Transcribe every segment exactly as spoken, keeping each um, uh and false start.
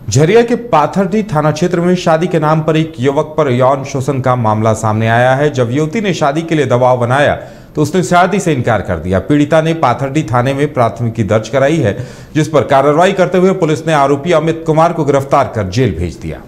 झरिया के पाथरडी थाना क्षेत्र में शादी के नाम पर एक युवक पर यौन शोषण का मामला सामने आया है। जब युवती ने शादी के लिए दबाव बनाया तो उसने शादी से इनकार कर दिया। पीड़िता ने पाथरडी थाने में प्राथमिकी दर्ज कराई है, जिस पर कार्रवाई करते हुए पुलिस ने आरोपी अमित कुमार को गिरफ्तार कर जेल भेज दिया।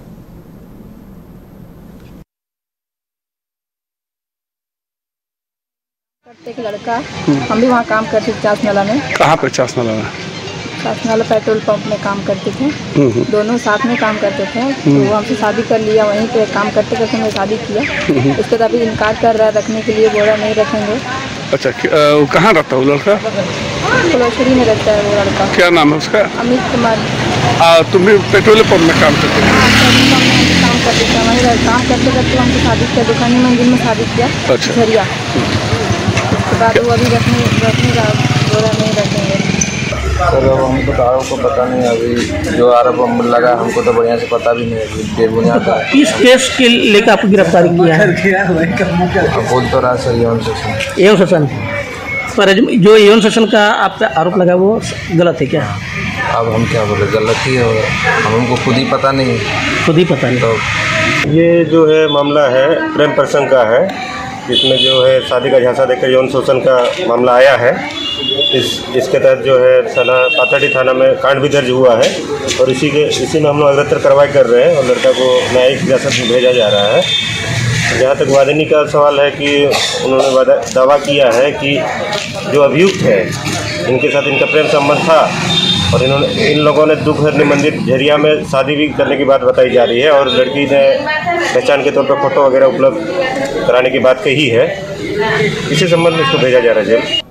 एक लड़का, हम भी वहाँ काम करते थे चासनाला में। कहाँ पर चासनाला में? चासनाला पेट्रोल पंप में काम करते थे। दोनों साथ में काम करते थे। तो वो हमसे शादी कर लिया, वहीं पे काम करते करते हमने शादी किया। उसके बाद अभी इनकार कर रहा है रखने के लिए, बोला नहीं रखेंगे। अच्छा, वो कहाँ रहता है वो लड़का? फुलवारी में रहता है वो लड़का। क्या नाम है उसका? अमित कुमार। तुम भी पेट्रोल पंप में काम करते थे? काम करते थे, वहीं काम करते करते हमसे शादी किया, दुकानी मंजिल में शादी किया। अच्छा। झरिया। उसके बाद वो अभी रखने रखने का बोला नहीं रखेंगे। सर अब हमको तो आरोप को पता नहीं, अभी जो आरोप हम लगा हमको तो बढ़िया से पता भी नहीं है बेबुनियाद है। इस केस के लेकर आपको गिरफ्तारी किया है? अब बोल तो रहा सर यौन शोषण। यौन शोषण पर जो यौन शोषण का आप पे आरोप लगा वो गलत है क्या? अब हम क्या बोले, गलत ही है, हम हमको खुद ही पता नहीं खुद ही पता नहीं। तो ये जो है मामला है प्रेम प्रसंग का है, इसमें जो है शादी का झांसा देकर यौन शोषण का मामला आया है। इस इसके तहत जो है थाना पाथरडी थाना में कांड भी दर्ज हुआ है और इसी के इसी में हम लोग अग्रतर कार्रवाई कर रहे हैं और लड़का को न्यायिक हिरासत में भेजा जा रहा है। जहाँ तक वादिनी का सवाल है कि उन्होंने दावा किया है कि जो अभियुक्त है इनके साथ इनका प्रेम संबंध था और इन्होंने इन लोगों ने दुखहरनी मंदिर झरिया में शादी भी करने की बात बताई जा रही है और लड़की ने पहचान के तौर पर फोटो वगैरह उपलब्ध कराने की बात कही है। इसी संबंध में इसको भेजा जा रहा है जेल।